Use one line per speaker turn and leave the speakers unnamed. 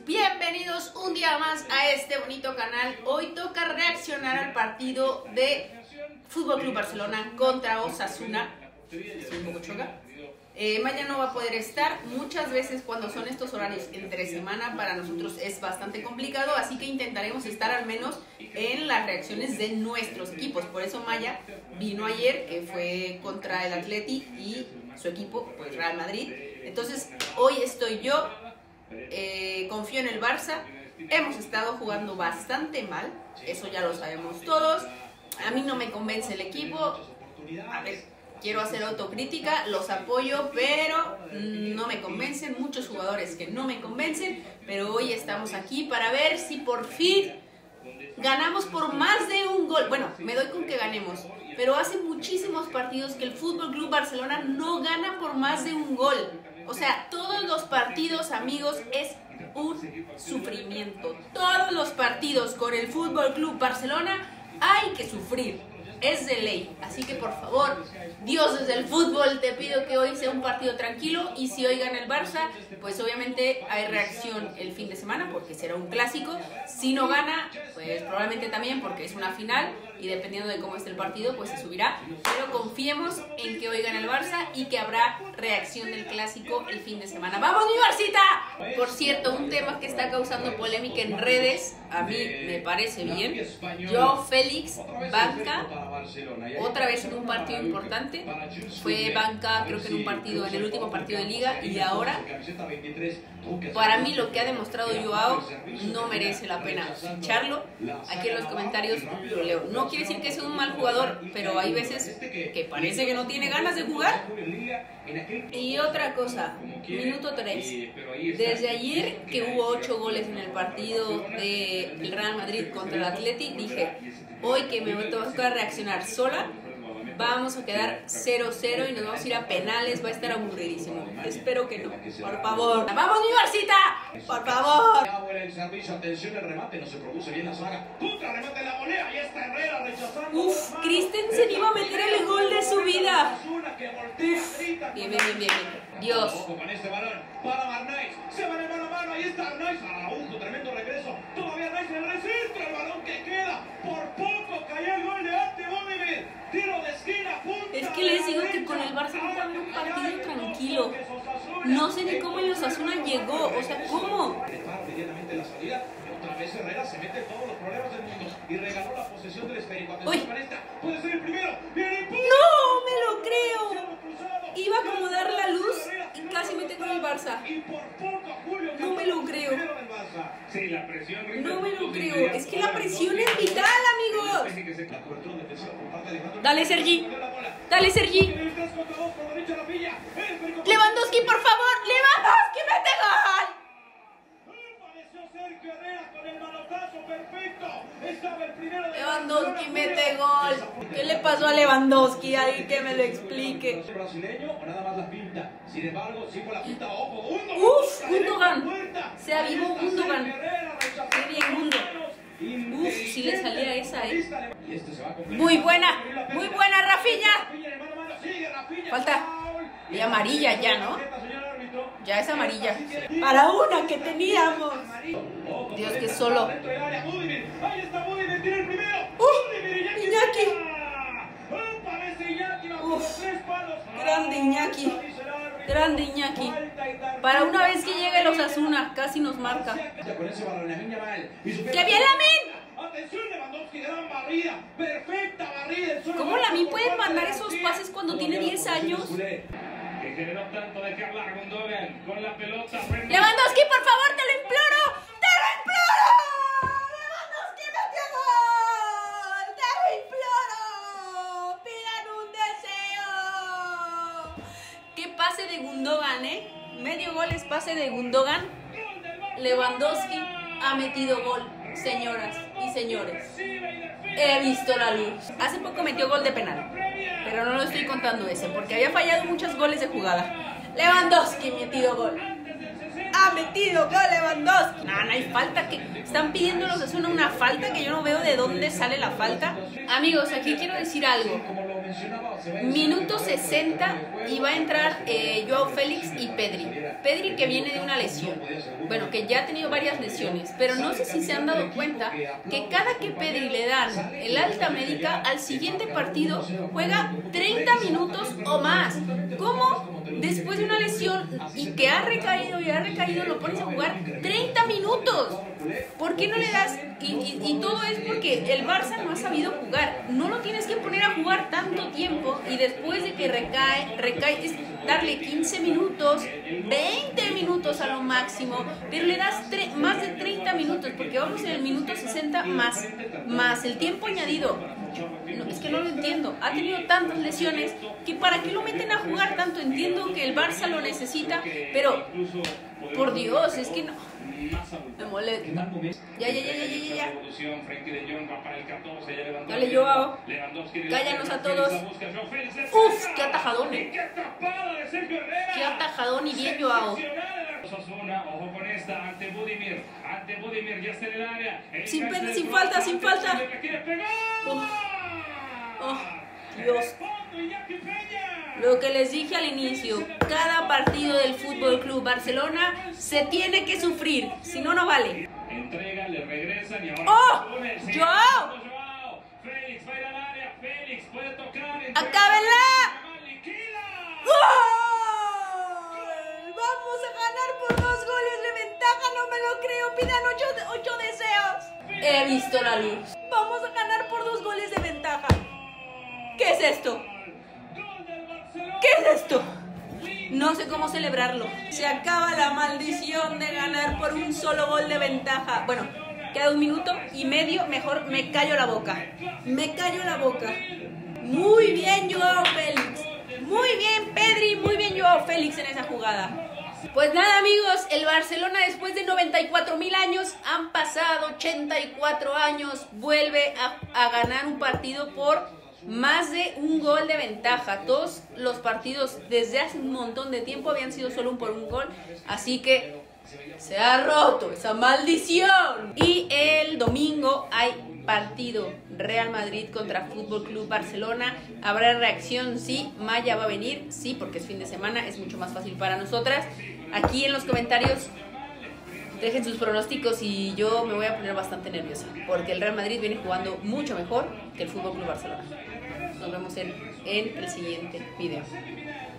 bienvenidos un día más a este bonito canal. Hoy toca reaccionar al partido de Fútbol Club Barcelona contra Osasuna. Estoy un poco choca. Maya no va a poder estar. Muchas veces cuando son estos horarios entre semana para nosotros es bastante complicado, así que intentaremos estar al menos en las reacciones de nuestros equipos. Por eso Maya vino ayer, que fue contra el Atleti y su equipo, pues Real Madrid. Entonces hoy estoy yo. Confío en el Barça. Hemos estado jugando bastante mal, eso ya lo sabemos todos. A mí no me convence el equipo. A ver, quiero hacer autocrítica, los apoyo, pero no me convencen. Muchos jugadores que no me convencen, pero hoy estamos aquí para ver si por fin ganamos por más de un gol. Bueno, me doy con que ganemos, pero hace muchísimos partidos que el Fútbol Club Barcelona no gana por más de un gol. O sea, todos los partidos, amigos, es un sufrimiento. Todos los partidos con el Fútbol Club Barcelona hay que sufrir. Es de ley. Así que por favor, Dios desde el fútbol, te pido que hoy sea un partido tranquilo. Y si hoy gana el Barça, pues obviamente hay reacción el fin de semana porque será un clásico. Si no gana, pues probablemente también porque es una final y dependiendo de cómo esté el partido, pues se subirá. Pero confiemos en que hoy gane el Barça y que habrá reacción del clásico el fin de semana. ¡Vamos, mi Barcita! Por cierto, un tema que está causando polémica en redes, a mí me parece bien. Joao Félix, banca, otra vez en un partido importante. Fue banca, creo que en un partido, en el último partido de Liga, y ahora, para mí lo que ha demostrado Joao no merece la pena ficharlo. Aquí en los comentarios lo leo. No quiere decir que sea un mal jugador, pero hay veces que parece que no tiene ganas de jugar. Y otra cosa, minuto 3. Desde ayer que hubo 8 goles en el partido del Real Madrid contra el Atleti, dije, hoy que me toca reaccionar sola, vamos a quedar 0-0 y nos vamos a ir a penales, va a estar aburridísimo. Espero que no, por favor. ¡Vamos, mi Barcita! ¡Por favor!
El servicio, atención, el remate, no se produce bien la saga. Contra remate la volea, y está Herrera rechazando.
Uf, Christensen iba a meter el gol de su vida. Bien. Dios.
Con este balón, para Arnaiz, se va de mano a mano, ahí está Arnaiz. Araujo, tremendo regreso. Todavía Arnaiz en el recinto, el balón que queda. Por poco cayó el gol de Ante Bodimir. Tiro de esquina, punta.
Es que les digo que con el Barça no puede haber un partido tranquilo. No sé ni cómo el Osasuna llegó, o sea, ¿cómo?
Inmediatamente la salida, otra vez Herrera se mete en todos los problemas del mundo y regaló la posesión del esférico.
Uy.
Puede ser el primero.
¡No me lo creo! Iba a acomodar la luz y casi mete con el Barça. No me lo creo. No me lo creo. Es que la presión es vital, amigos. Dale, Sergi. Dale, Sergi. Lewandowski, por favor. Lewandowski, mete gol. Lewandowski mete gol. ¿Qué le pasó a Lewandowski? Ahí que me lo explique. Uf, Gundogan. Se avivó Gundogan. Qué bien, Gundogan. Uf, si le salía esa, Muy buena, Rafinha. Falta. Y amarilla ya, ¿no? Ya es amarilla. Para una que teníamos. Dios, que solo. Iñaki. Uf, grande Iñaki. Grande Iñaki. Para una vez que llegue el Osasuna, casi nos marca. ¡Qué bien, Lamine! ¿Cómo Lamine puede mandar esos pases cuando tiene 10 años? Lewandowski, por favor, te lo imploro. ¡Te lo imploro! ¡Lewandowski metió gol! ¡Te lo imploro! ¡Pidan un deseo! ¡Qué pase de Gundogan, Medio gol es pase de Gundogan. Lewandowski ha metido gol, señoras y señores. He visto la luz. Hace poco metió gol de penal, pero no lo estoy contando ese, porque había fallado muchos goles de jugada. Lewandowski metido gol. Ha metido gol Lewandowski. No hay falta. Que están pidiendo los Osasuna una falta que yo no veo de dónde sale la falta. Amigos, aquí quiero decir algo. Minuto 60 y va a entrar Joao Félix y Pedri. Pedri que viene de una lesión, bueno, que ya ha tenido varias lesiones, pero no sé si se han dado cuenta que cada que Pedri le dan el alta médica, al siguiente partido juega 30 minutos o más. ¿Cómo? Después de una lesión y que ha recaído y ha recaído, lo pones a jugar 30 minutos. ¿Por qué no le das? Y todo es porque el Barça no ha sabido jugar. No lo tienes que poner a jugar tanto tiempo y después de que recae, es darle 15 minutos, 20 minutos a lo máximo, pero le das más de 30 minutos porque vamos en el minuto 60 más el tiempo añadido. No, es que no lo entiendo. Ha tenido tantas lesiones que ¿para qué lo meten a jugar tanto? Entiendo que el Barça lo necesita, pero por Dios, es que no. Me molesta. Ya. Dale, Joao. Cállanos a todos. Uf, qué atajadón. Qué atajadón y bien, Joao. Sin falta. Oh, Dios. Lo que les dije al inicio, cada partido del Fútbol Club Barcelona se tiene que sufrir, si no, no vale.
Entrega, le regresan y ahora.
¡Oh! ¡Joao!
Félix va a ir al área, Félix puede tocar.
¡Acábenla! ¡Gol! ¡Vamos a ganar por 2 goles de ventaja! ¡No me lo creo! ¡Pidan 8 deseos! He visto la luz. Vamos a ganar por 2 goles de ventaja. ¿Qué es esto? ¿Qué es esto? No sé cómo celebrarlo. Se acaba la maldición de ganar por un solo gol de ventaja. Bueno, queda 1 minuto y medio. Mejor me callo la boca. Muy bien, Joao Félix. Muy bien, Pedri. Muy bien, Joao Félix en esa jugada. Pues nada, amigos, el Barcelona después de 94.000 años, han pasado 84 años, vuelve a ganar un partido por más de 1 gol de ventaja. Todos los partidos desde hace un montón de tiempo habían sido solo por 1 gol, así que se ha roto esa maldición. Y el domingo hay partido Real Madrid contra Fútbol Club Barcelona. ¿Habrá reacción? Sí. Maya va a venir, sí, porque es fin de semana, es mucho más fácil para nosotras. Aquí en los comentarios dejen sus pronósticos y yo me voy a poner bastante nerviosa porque el Real Madrid viene jugando mucho mejor que el Fútbol Club Barcelona. Nos vemos en el siguiente video.